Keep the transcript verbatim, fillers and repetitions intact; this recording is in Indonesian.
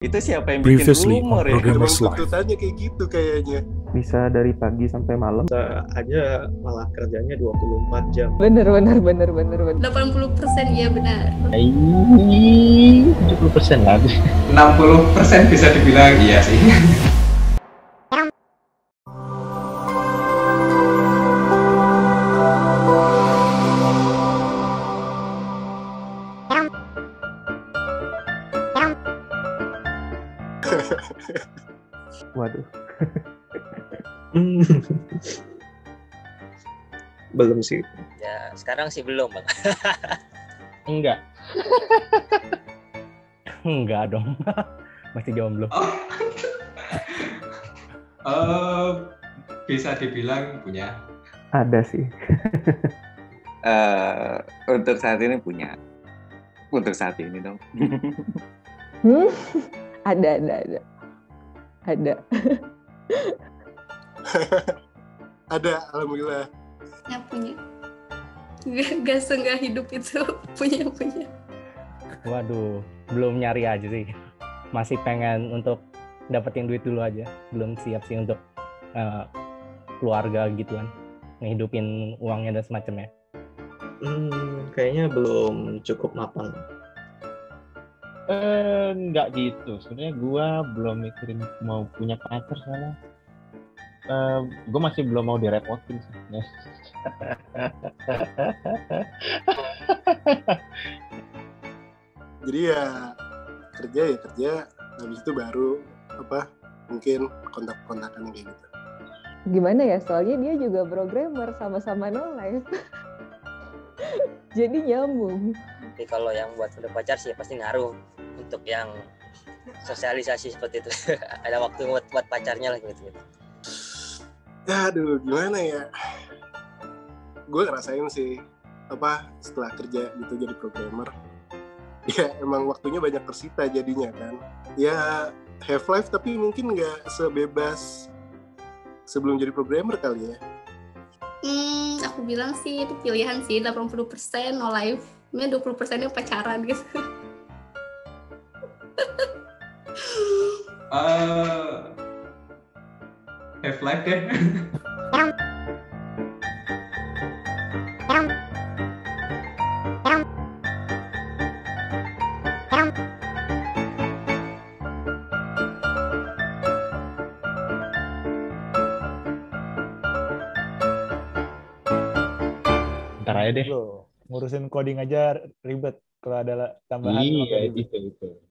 Itu siapa yang bikin Previously rumor on ya? Programmers Emang Live. tuntutannya kayak gitu kayaknya. Bisa dari pagi sampai malam. Bisa aja malah kerjanya dua puluh empat jam. Bener, bener, bener, bener, bener. delapan puluh persen iya benar. Ini tujuh puluh persen lah. enam puluh persen bisa dibilang iya sih. Waduh. Belum sih. Ya, sekarang sih belum, Bang. Enggak. Enggak dong. Masih jomblo. Oh. uh, bisa dibilang punya. Ada sih. uh, untuk saat ini punya. Untuk saat ini dong. Hmm? Ada, ada, ada. Ada. Ada, alhamdulillah. Ya punya. Gak, gak seenggak hidup itu punya-punya. Waduh, belum nyari aja sih. Masih pengen untuk dapetin duit dulu aja. Belum siap sih untuk uh, keluarga gitu kan. Ngehidupin uangnya dan semacamnya. Hmm, kayaknya belum cukup matang. Eh, enggak gitu. Sebenarnya gue belum mikirin mau punya pacar salah. Eh, gue masih belum mau direpotin sih. Jadi ya kerja ya kerja, habis itu baru apa mungkin kontak-kontakan kayak gitu. Gimana ya, soalnya dia juga programmer, sama-sama no life. Jadi nyambung. Tapi kalau yang buat udah pacar sih pasti ngaruh untuk yang sosialisasi seperti itu. Ada waktu buat buat pacarnya lah gitu. Aduh, gimana ya? Gue ngerasain sih apa setelah kerja gitu jadi programmer. Ya emang waktunya banyak tersita jadinya kan. Ya have life tapi mungkin nggak sebebas sebelum jadi programmer kali ya. Hmm, aku bilang sih itu pilihan sih, delapan puluh persen no life. Ini dua puluh persennya pacaran gitu. uh, have life deh. Ntar aja deh. Loh, ngurusin coding aja ribet kalau ada tambahan. Iya, itu itu.